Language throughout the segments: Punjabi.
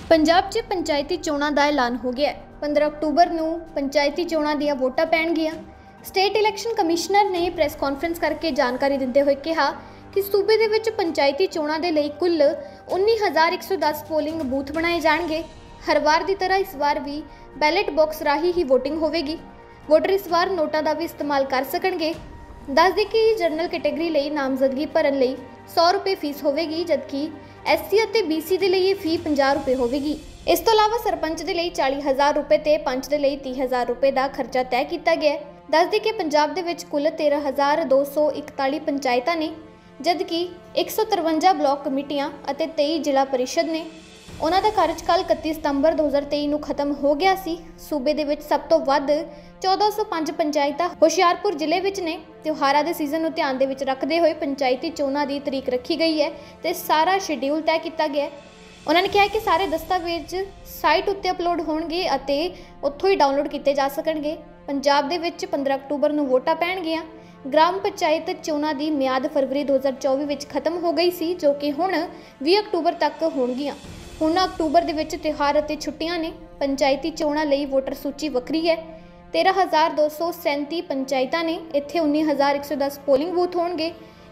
पंजाब 'ਚ पंचायती चोणां ਦਾ ਐਲਾਨ ਹੋ ਗਿਆ ਹੈ। 15 ਅਕਤੂਬਰ ਨੂੰ ਪੰਚਾਇਤੀ ਚੋਣਾਂ ਦੀਆਂ ਵੋਟਾਂ ਪੈਣਗੀਆਂ। ਸਟੇਟ ਇਲੈਕਸ਼ਨ ਕਮਿਸ਼ਨਰ ਨੇ ਪ੍ਰੈਸ ਕਾਨਫਰੰਸ ਕਰਕੇ ਜਾਣਕਾਰੀ ਦਿੰਦੇ ਹੋਏ ਕਿਹਾ ਕਿ ਸੂਬੇ ਦੇ ਵਿੱਚ ਪੰਚਾਇਤੀ ਚੋਣਾਂ ਦੇ ਲਈ ਕੁੱਲ 19110 ਪੋਲਿੰਗ ਬੂਥ ਬਣਾਏ ਜਾਣਗੇ। ਹਰ ਵਾਰ ਦੀ ਤਰ੍ਹਾਂ ਇਸ ਵਾਰ ਵੀ ਬੈਲਟ ਬਾਕਸ ਰਾਹੀਂ ਹੀ VOTING ਹੋਵੇਗੀ। ਵੋਟਰ ਇਸ ਵਾਰ ਨੋਟਾਂ ਦਾ ਵੀ ਇਸਤੇਮਾਲ ਕਰ ਸਕਣਗੇ। ਦੱਸ ਦੇ ਕਿ ਜਨਰਲ ਕੈਟੇਗਰੀ ਲਈ ਨਾਮਜ਼ਦਗੀ ਭਰਨ ਲਈ 100 रुपये फीस होगी, जबकि SC ਅਤੇ BC ਦੇ ਲਈ ਇਹ ਫੀ 50 रुपये ਹੋਵੇਗੀ। ਇਸ ਤੋਂ ਇਲਾਵਾ ਸਰਪੰਚ ਦੇ ਲਈ 40,000 रुपये ਤੇ ਪੰਚ ਦੇ ਲਈ 30,000 रुपये ਦਾ ਖਰਚਾ ਤੈਅ ਕੀਤਾ ਗਿਆ ਹੈ। ਦੱਸ ਦੇ ਕਿ ਪੰਜਾਬ ਦੇ ਵਿੱਚ ਕੁੱਲ 13,241 ਪੰਚਾਇਤਾਂ ਨੇ, ਜਦਕਿ 153 ਬਲਾਕ ਕਮੇਟੀਆਂ ਅਤੇ 23 ਜ਼ਿਲ੍ਹਾ ਪਰਿਸ਼ਦ ਨੇ। ਉਹਨਾਂ ਦਾ ਕਾਰਜਕਾਲ 31 ਸਤੰਬਰ 2023 ਨੂੰ ਖਤਮ ਹੋ ਗਿਆ ਸੀ। ਸੂਬੇ ਦੇ ਵਿੱਚ ਸਭ ਤੋਂ ਵੱਧ 1405 ਪੰਚਾਇਤਾਂ ਹੁਸ਼ਿਆਰਪੁਰ ਜ਼ਿਲ੍ਹੇ ਵਿੱਚ ਨੇ। ਤਿਉਹਾਰਾਂ ਦੇ ਸੀਜ਼ਨ ਨੂੰ ਧਿਆਨ ਦੇ ਵਿੱਚ ਰੱਖਦੇ ਹੋਏ ਪੰਚਾਇਤੀ ਚੋਣਾਂ ਦੀ ਤਰੀਕ ਰੱਖੀ ਗਈ ਹੈ ਤੇ ਸਾਰਾ ਸ਼ੈਡਿਊਲ ਤੈਅ ਕੀਤਾ ਗਿਆ ਹੈ। ਉਹਨਾਂ ਨੇ ਕਿਹਾ ਕਿ ਸਾਰੇ ਦਸਤਾਵੇਜ਼ ਸਾਈਟ ਉੱਤੇ ਅਪਲੋਡ ਹੋਣਗੇ ਅਤੇ ਉੱਥੋਂ ਹੀ ਡਾਊਨਲੋਡ ਕੀਤੇ ਜਾ ਸਕਣਗੇ। ਪੰਜਾਬ ਦੇ ਵਿੱਚ 15 ਅਕਤੂਬਰ ਨੂੰ ਵੋਟਾਂ ਪੈਣਗੀਆਂ। ਗ੍ਰਾਮ ਪੰਚਾਇਤ ਚੋਣਾਂ ਦੀ ਮਿਆਦ ਫਰਵਰੀ 2024 ਵਿੱਚ ਖਤਮ ਹੋ ਗਈ ਸੀ, ਜੋ ਕਿ ਹੁਣ 20 ਅਕਤੂਬਰ ਤੱਕ ਹੋਣਗੀਆਂ। ਹੁਣ ਅਕਤੂਬਰ ਦੇ ਵਿੱਚ ਤਿਉਹਾਰ ਅਤੇ ਛੁੱਟੀਆਂ ਨੇ। ਪੰਚਾਇਤੀ ਚੋਣਾਂ ਲਈ ਵੋਟਰ ਸੂਚੀ ਵੱਖਰੀ ਹੈ। 13,237 ਪੰਚਾਇਤਾਂ ਨੇ। ਇੱਥੇ 19,110 ਪੋਲਿੰਗ ਬੂਥ ਹੋਣਗੇ।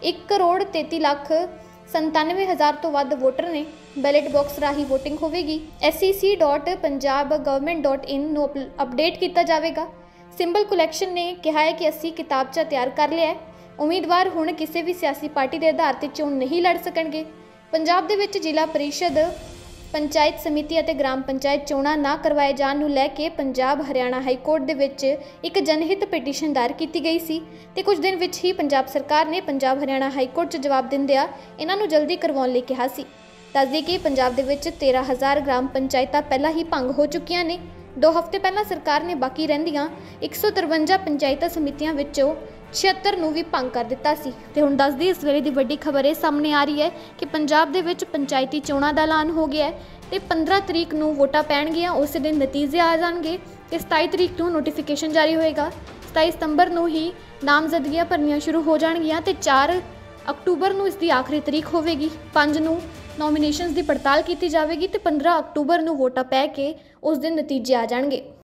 1,93,97,000 ਤੋਂ ਵੱਧ ਵੋਟਰ ਨੇ। ਬੈਲਟ ਬਾਕਸ ਰਾਹੀਂ VOTING ਹੋਵੇਗੀ। sec.punjabgovernment.in ਨੂੰ ਅਪਡੇਟ ਕੀਤਾ ਜਾਵੇਗਾ। ਸਿੰਬਲ ਕਲੈਕਸ਼ਨ ਨੇ ਕਿਹਾ ਹੈ ਕਿ ਅਸੀਂ ਕਿਤਾਬਚਾ ਤਿਆਰ ਕਰ ਲਿਆ ਹੈ। ਉਮੀਦਵਾਰ ਹੁਣ ਕਿਸੇ ਵੀ ਸਿਆਸੀ ਪਾਰਟੀ ਦੇ ਆਧਾਰ ਤੇ ਚੋਣ ਨਹੀਂ ਲੜ ਸਕਣਗੇ। ਪੰਜਾਬ ਦੇ ਵਿੱਚ ਜ਼ਿਲ੍ਹਾ ਪਰਿਸ਼ਦ, ਪੰਚਾਇਤ ਸਮਿਤੀ ਅਤੇ ਗ੍ਰਾਮ ਪੰਚਾਇਤ ਚੋਣਾਂ ਨਾ ਕਰਵਾਏ ਜਾਣ ਨੂੰ ਲੈ ਕੇ ਪੰਜਾਬ ਹਰਿਆਣਾ ਹਾਈ ਕੋਰਟ ਦੇ ਵਿੱਚ ਇੱਕ ਜਨਹਿਤ ਪਟੀਸ਼ਨ ਦਾਇਰ ਕੀਤੀ ਗਈ ਸੀ ਤੇ ਕੁਝ ਦਿਨ ਵਿੱਚ ਹੀ ਪੰਜਾਬ ਸਰਕਾਰ ਨੇ ਪੰਜਾਬ ਹਰਿਆਣਾ ਹਾਈ ਕੋਰਟ 'ਚ ਜਵਾਬ ਦਿੰਦਿਆਂ ਇਹਨਾਂ ਨੂੰ ਜਲਦੀ ਕਰਵਾਉਣ ਲਈ ਕਿਹਾ ਸੀ। ਦੱਸਦੇ ਕਿ ਪੰਜਾਬ ਦੇ ਵਿੱਚ 13,000 ਗ੍ਰਾਮ ਪੰਚਾਇਤਾਂ ਪਹਿਲਾਂ ਹੀ ਭੰਗ ਹੋ ਚੁੱਕੀਆਂ ਨੇ। 2 ਹਫ਼ਤੇ ਪਹਿਲਾਂ ਸਰਕਾਰ ਨੇ ਬਾਕੀ ਰਹਿੰਦੀਆਂ 153 ਪੰਚਾਇਤਾਂ ਸਮਿਤੀਆਂ ਵਿੱਚੋਂ 76 ਨੂੰ ਵੀ ਭੰਗ ਕਰ ਦਿੱਤਾ ਸੀ। ਤੇ ਹੁਣ ਦੱਸਦੀ ਇਸ ਵੇਲੇ ਦੀ ਵੱਡੀ ਖਬਰ ਇਹ ਸਾਹਮਣੇ ਆ ਰਹੀ ਹੈ ਕਿ ਪੰਜਾਬ ਦੇ ਵਿੱਚ ਪੰਚਾਇਤੀ ਚੋਣਾਂ ਦਾ ਐਲਾਨ ਹੋ ਗਿਆ ਹੈ ਤੇ 15 ਤਰੀਕ ਨੂੰ ਵੋਟਾਂ ਪੈਣਗੀਆਂ। ਉਸ ਦਿਨ ਨਤੀਜੇ ਆ ਜਾਣਗੇ ਤੇ 27 ਤਰੀਕ ਨੂੰ ਨੋਟੀਫਿਕੇਸ਼ਨ ਜਾਰੀ ਹੋਏਗਾ। 27 ਸਤੰਬਰ ਨੂੰ ਹੀ ਨਾਮਜ਼ਦਗੀਆਂ ਭਰਨੀਆਂ ਸ਼ੁਰੂ ਹੋ ਜਾਣਗੀਆਂ ਤੇ 4 ਅਕਤੂਬਰ ਨੂੰ ਇਸ ਦੀ ਆਖਰੀ ਤਰੀਕ ਹੋਵੇਗੀ। 5 ਨੂੰ ਨੋਮੀਨੇਸ਼ਨਸ ਦੀ ਪੜਤਾਲ ਕੀਤੀ ਜਾਵੇਗੀ ਤੇ 15 ਅਕਤੂਬਰ ਨੂੰ ਵੋਟਾਂ ਪੈ ਕੇ ਉਸ ਦਿਨ ਨਤੀਜੇ ਆ ਜਾਣਗੇ।